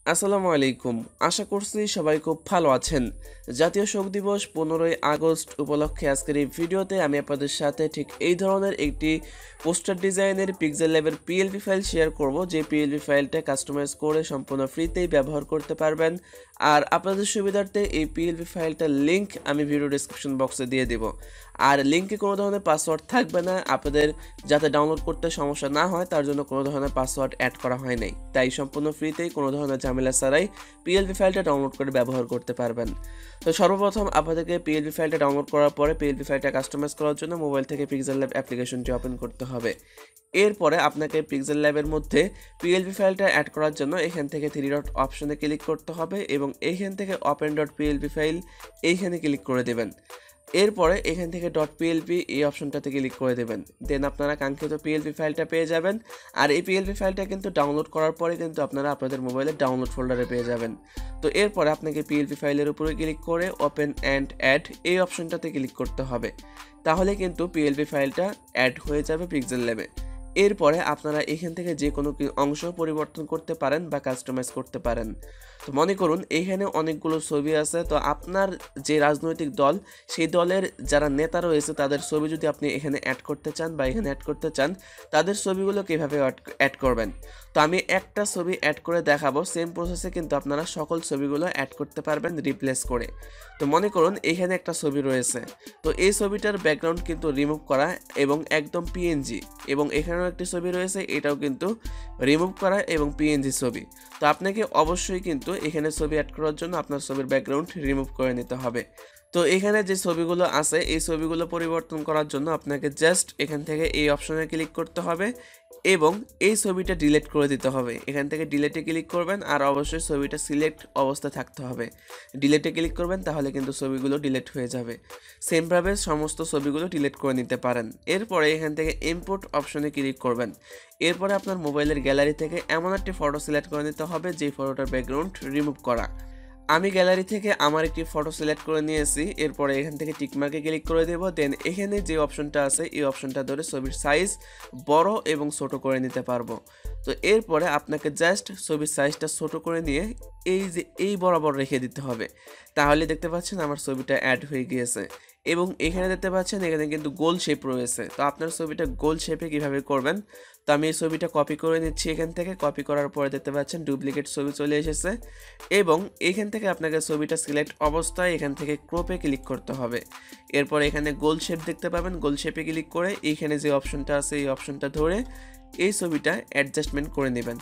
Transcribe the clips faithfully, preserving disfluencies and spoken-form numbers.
আসসালামু আলাইকুম। আশা করছি সবাই খুব ভালো আছেন। জাতীয় শোক দিবস পনেরোই আগস্ট উপলক্ষে আজকের এই ভিডিওতে আমি আপনাদের সাথে ঠিক এই ধরনের একটি পোস্টার ডিজাইনের পিক্সেল ল্যাবের পিএলপি ফাইল শেয়ার করব, যে পিএলপি ফাইলটা কাস্টমাইজ করে সম্পূর্ণ ফ্রিতেই ব্যবহার করতে পারবেন। আর আপনাদের সুবিধার্থে এই পিএলপি ফাইলটার লিঙ্ক আমি ভিডিও ডেসক্রিপশন বক্সে দিয়ে দেব। আর লিঙ্কে কোনো ধরনের পাসওয়ার্ড থাকবে না, আপনাদের যাতে ডাউনলোড করতে সমস্যা না হয় তার জন্য কোনো ধরনের পাসওয়ার্ড অ্যাড করা হয় নাই। তাই সম্পূর্ণ ফ্রিতেই কোনো ধরনের ঝামেলা ছাড়াই পিএলপি ফাইলটা ডাউনলোড করে ব্যবহার করতে পারবেন। তো সর্বপ্রথম আপনাদেরকে পিএলপি ফাইলটা ডাউনলোড করার পরে পিএলপি ফাইলটা কাস্টমাইজ করার জন্য মোবাইল থেকে পিক্সেল ল্যাব অ্যাপ্লিকেশনটি ওপেন করতে হবে। এরপরে আপনাকে পিক্সেল ল্যাবের মধ্যে পিএলপি ফাইলটা অ্যাড করার জন্য এখান থেকে থ্রি ডট অপশনে ক্লিক করতে হবে এবং এইখান থেকে ওপেন ডট পিএলপি ফাইল এইখানে ক্লিক করে দেবেন। এরপরে এখান থেকে ডট পিএলপি এই অপশনটাতে ক্লিক করে দেবেন। দেন আপনারা কাঙ্ক্ষিত পিএলপি ফাইলটা পেয়ে যাবেন। আর এই পিএলপি ফাইলটা কিন্তু ডাউনলোড করার পরে কিন্তু আপনারা আপনাদের মোবাইলে ডাউনলোড ফোল্ডারে পেয়ে যাবেন। তো এরপরে আপনাকে পিএলপি ফাইলের উপরে ক্লিক করে ওপেন অ্যান্ড অ্যাড এই অপশনটাতে ক্লিক করতে হবে। তাহলে কিন্তু পিএলপি ফাইলটা অ্যাড হয়ে যাবে পিক্সেল ল্যাবে। এরপরে আপনারা এখান থেকে যে কোনো অংশ পরিবর্তন করতে পারেন বা কাস্টমাইজ করতে পারেন। তো মনে করুন এইখানে অনেকগুলো ছবি আছে, তো আপনার যে রাজনৈতিক দল সেই দলের যারা নেতা রয়েছে তাদের ছবি যদি আপনি এখানে অ্যাড করতে চান বা এখানে অ্যাড করতে চান, তাদের ছবিগুলো কীভাবে অ্যাড করবেন। তো আমি একটা ছবি অ্যাড করে দেখাবো, সেম প্রসেসে কিন্তু আপনারা সকল ছবিগুলো অ্যাড করতে পারবেন রিপ্লেস করে। তো মনে করুন এইখানে একটা ছবি রয়েছে, তো এই ছবিটার ব্যাকগ্রাউন্ড কিন্তু রিমুভ করা এবং একদম পিএনজি, এবং এখানেও একটি ছবি রয়েছে এটাও কিন্তু রিমুভ করা এবং পিএনজি ছবি। তো আপনাকে অবশ্যই কিন্তু এখানে ছবি অ্যাড করার জন্য আপনার ছবির ব্যাকগ্রাউন্ড রিমুভ করে নিতে হবে। তো এখানে যে ছবিগুলো আছে এই ছবিগুলো পরিবর্তন করার জন্য আপনাকে জাস্ট এখান থেকে এই অপশনে ক্লিক করতে হবে এবং এই ছবিটা ডিলিট করে দিতে হবে। এখান থেকে ডিলিটে ক্লিক করবেন আর অবশ্যই ছবিটা সিলেক্ট অবস্থায় থাকতে হবে। ডিলিটে ক্লিক করবেন তাহলে কিন্তু ছবিগুলো ডিলিট হয়ে যাবে। সেমভাবে সমস্ত ছবিগুলো ডিলিট করে নিতে পারেন। এরপরে এখান থেকে ইম্পোর্ট অপশনে ক্লিক করবেন। এরপরে আপনার মোবাইলের গ্যালারি থেকে এমন একটি ফটো সিলেক্ট করে নিতে হবে যেই ফটোটার ব্যাকগ্রাউন্ড রিমুভ করা। আমি গ্যালারি থেকে আমার একটি ফটো সিলেক্ট করে নিয়েছি। এরপরে এখান থেকে টিকমার্কে ক্লিক করে দেব। দেন এখানে যে অপশনটা আছে এই অপশনটা ধরে ছবির সাইজ বড় এবং ছোট করে নিতে পারবো। তো এরপরে আপনাকে জাস্ট ছবির সাইজটা ছোট করে নিয়ে এই যে এই বরাবর রেখে দিতে হবে। তাহলে দেখতে পাচ্ছেন আমার ছবিটা অ্যাড হয়ে গিয়েছে। এবং এখানে দেখতে পাচ্ছেন এখানে কিন্তু গোল শেপ রয়েছে। তো আপনার ছবিটা গোল শেপে কিভাবে করবেন, তো আমি এই ছবিটা কপি করে নিচ্ছি। এখান থেকে কপি করার পরে দেখতে পাচ্ছেন ডুপ্লিকেট ছবি চলে এসেছে এবং এখান থেকে আপনাকে ছবিটা সিলেক্ট অবস্থায় এখান থেকে ক্রপে ক্লিক করতে হবে। এরপর এখানে গোল শেপ দেখতে পাবেন, গোল শেপে ক্লিক করে এইখানে যে অপশনটা আছে এই অপশনটা ধরে এই ছবিটা অ্যাডজাস্টমেন্ট করে নেবেন।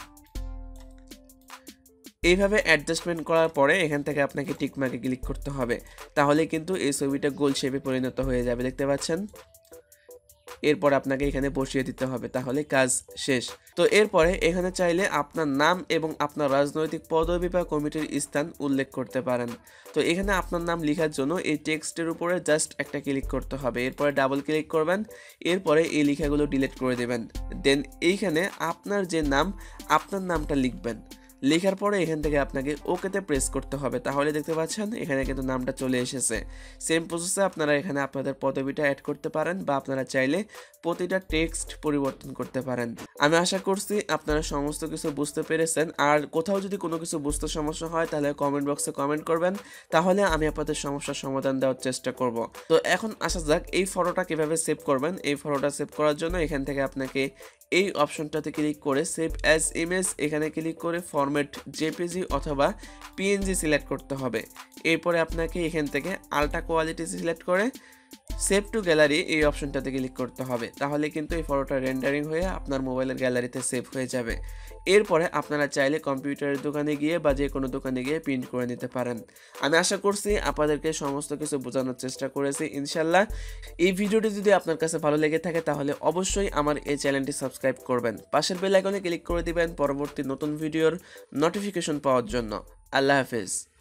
এইভাবে অ্যাডজাস্টমেন্ট করার পরে এখান থেকে আপনাকে টিকমার্কে ক্লিক করতে হবে। তাহলে কিন্তু এই ছবিটা গোল শেপে পরিণত হয়ে যাবে, দেখতে পাচ্ছেন। এরপর আপনাকে এখানে বসিয়ে দিতে হবে, তাহলে কাজ শেষ। তো এরপরে এখানে চাইলে আপনার নাম এবং আপনার রাজনৈতিক পদবি বা কমিটির স্থান উল্লেখ করতে পারেন। তো এখানে আপনার নাম লেখার জন্য এই টেক্সটের উপরে জাস্ট একটা ক্লিক করতে হবে। এরপরে ডাবল ক্লিক করবেন। এরপরে এই লেখাগুলো ডিলিট করে দেবেন। দেন এইখানে আপনার যে নাম আপনার নামটা লিখবেন। লেখার পরে এখান থেকে আপনাকে ওকেতে প্রেস করতে হবে। তাহলে দেখতে পাচ্ছেন এখানে কিন্তু নামটা চলে এসেছে। সেম প্রসেসে আপনারা এখানে আপনাদের পদবিটা অ্যাড করতে পারেন বা আপনারা চাইলে প্রতিটা টেক্সট পরিবর্তন করতে পারেন। আমি আশা করছি আপনারা সমস্ত কিছু বুঝতে পেরেছেন। আর কোথাও যদি কোনো কিছু বুঝতে সমস্যা হয় তাহলে কমেন্ট বক্সে কমেন্ট করবেন, তাহলে আমি আপনাদের সমস্যার সমাধান দেওয়ার চেষ্টা করব। তো এখন আসা যাক এই ফটোটা কিভাবে সেভ করবেন। এই ফটোটা সেভ করার জন্য এখান থেকে আপনাকে এই অপশনটাতে ক্লিক করে সেভ অ্যাজ ইমেজ এখানে ক্লিক করে ফরম্যাট জেপিজি অথবা পিএনজি সিলেক্ট করতে হবে। এরপরে আপনাকে এখান থেকে আলট্রা কোয়ালিটি সিলেক্ট করে সেভ টু গ্যালারি এই অপশনটাতে ক্লিক করতে হবে। তাহলে কিন্তু এই ফটোটা রেন্ডারিং হয়ে আপনার মোবাইলের গ্যালারিতে সেভ হয়ে যাবে। এরপরে আপনারা চাইলে কম্পিউটারের দোকানে গিয়ে বা যে কোনো দোকানে গিয়ে প্রিন্ট করে নিতে পারেন। আমি আশা করছি আপনাদেরকে সমস্ত কিছু বোঝানোর চেষ্টা করেছি ইনশাল্লাহ। এই ভিডিওটি যদি আপনার কাছে ভালো লেগে থাকে তাহলে অবশ্যই আমার এই চ্যানেলটি সাবস্ক্রাইব করবেন। পাশের বেল আইকনে ক্লিক করে দিবেন পরবর্তী নতুন ভিডিওর নোটিফিকেশন পাওয়ার জন্য। আল্লাহ হাফেজ।